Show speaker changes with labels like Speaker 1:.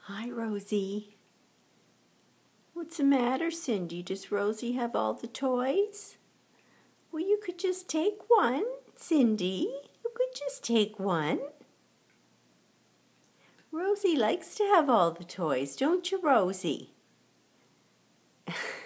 Speaker 1: Hi, Rosie. What's the matter, Cindy? Does Rosie have all the toys? Well, you could just take one, Cindy. You could just take one. Rosie likes to have all the toys, don't you, Rosie?